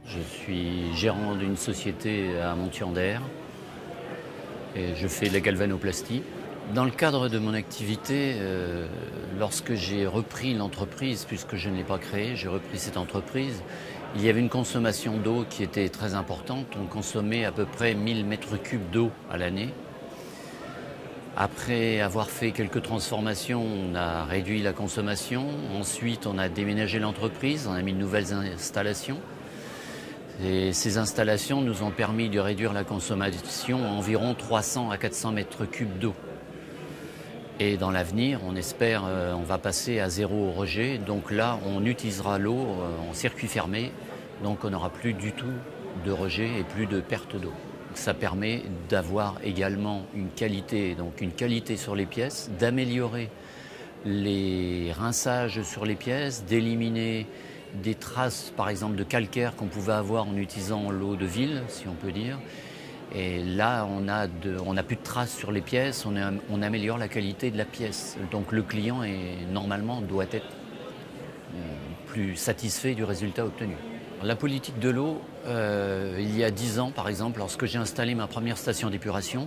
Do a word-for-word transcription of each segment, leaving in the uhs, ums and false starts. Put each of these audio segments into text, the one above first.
Je suis gérant d'une société à Montier-en-Der et je fais de la galvanoplastie. Dans le cadre de mon activité, euh, lorsque j'ai repris l'entreprise, puisque je ne l'ai pas créée, j'ai repris cette entreprise, il y avait une consommation d'eau qui était très importante. On consommait à peu près mille mètres cubes d'eau à l'année. Après avoir fait quelques transformations, on a réduit la consommation. Ensuite, on a déménagé l'entreprise, on a mis de nouvelles installations. Et ces installations nous ont permis de réduire la consommation à environ trois cents à quatre cents mètres cubes d'eau. Et dans l'avenir, on espère, euh, on va passer à zéro rejet. Donc là, on utilisera l'eau euh, en circuit fermé. Donc on n'aura plus du tout de rejet et plus de perte d'eau. Ça permet d'avoir également une qualité, donc une qualité sur les pièces, d'améliorer les rinçages sur les pièces, d'éliminer des traces, par exemple, de calcaire qu'on pouvait avoir en utilisant l'eau de ville, si on peut dire. Et là, on a de, on n'a plus de traces sur les pièces, on, a, on améliore la qualité de la pièce. Donc le client, est, normalement, doit être plus satisfait du résultat obtenu. La politique de l'eau, euh, il y a dix ans, par exemple, lorsque j'ai installé ma première station d'épuration,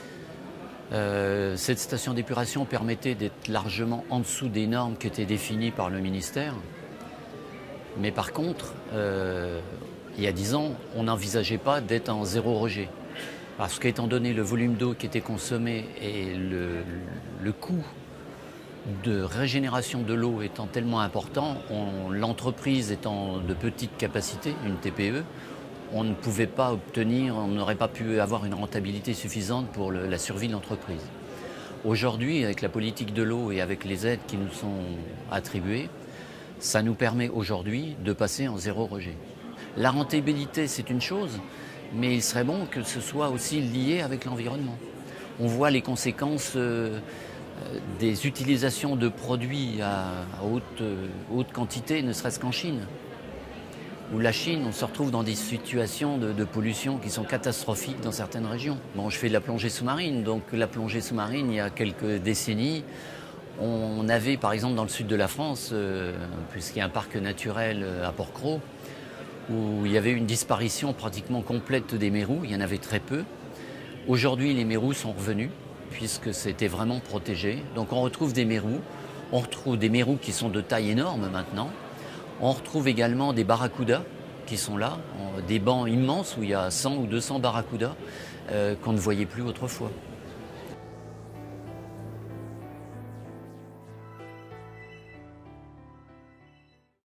euh, cette station d'épuration permettait d'être largement en dessous des normes qui étaient définies par le ministère. Mais par contre, euh, il y a dix ans, on n'envisageait pas d'être en zéro rejet. Parce qu'étant donné le volume d'eau qui était consommé et le, le coût de régénération de l'eau étant tellement important, l'entreprise étant de petite capacité, une T P E, on ne pouvait pas obtenir, on n'aurait pas pu avoir une rentabilité suffisante pour le, la survie de l'entreprise. Aujourd'hui, avec la politique de l'eau et avec les aides qui nous sont attribuées, ça nous permet aujourd'hui de passer en zéro rejet. La rentabilité, c'est une chose, mais il serait bon que ce soit aussi lié avec l'environnement. On voit les conséquences euh, des utilisations de produits à, à haute, euh, haute quantité, ne serait-ce qu'en Chine. Où la Chine, on se retrouve dans des situations de, de pollution qui sont catastrophiques dans certaines régions. Bon, je fais de la plongée sous-marine, donc la plongée sous-marine, il y a quelques décennies, on avait par exemple dans le sud de la France, euh, puisqu'il y a un parc naturel à Port-Cros, où il y avait une disparition pratiquement complète des mérous, il y en avait très peu. Aujourd'hui, les mérous sont revenus, puisque c'était vraiment protégé. Donc on retrouve des mérous, on retrouve des mérous qui sont de taille énorme maintenant. On retrouve également des barracudas qui sont là, des bancs immenses où il y a cent ou deux cents barracudas euh, qu'on ne voyait plus autrefois.